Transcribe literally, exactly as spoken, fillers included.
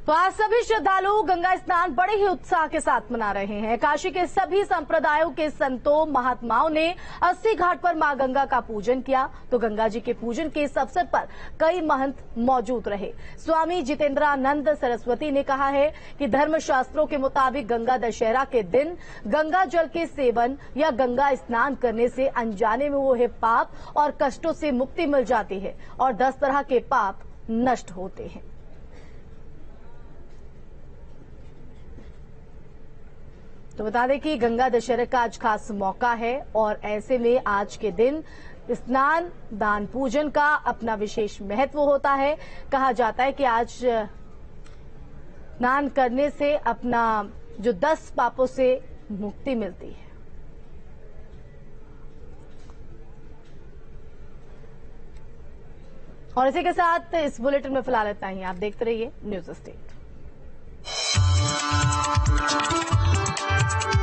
तो आज सभी श्रद्धालु गंगा स्नान बड़े ही उत्साह के साथ मना रहे हैं। काशी के सभी संप्रदायों के संतों महात्माओं ने अस्सी घाट पर मां गंगा का पूजन किया। तो गंगा जी के पूजन के इस अवसर पर कई महंत मौजूद रहे। स्वामी जितेंद्रानंद सरस्वती ने कहा है कि धर्मशास्त्रों के मुताबिक गंगा दशहरा के दिन गंगा जल के सेवन या गंगा स्नान करने से अनजाने में हुए पाप और कष्टों से मुक्ति मिल जाती है और दस तरह के पाप नष्ट होते हैं। तो बता दें कि गंगा दशहरा का आज खास मौका है और ऐसे में आज के दिन स्नान दान पूजन का अपना विशेष महत्व होता है। कहा जाता है कि आज स्नान करने से अपना जो दस पापों से मुक्ति मिलती है। और इसी के साथ इस बुलेटिन में फिलहाल इतना ही। आप देखते रहिए न्यूज स्टेट।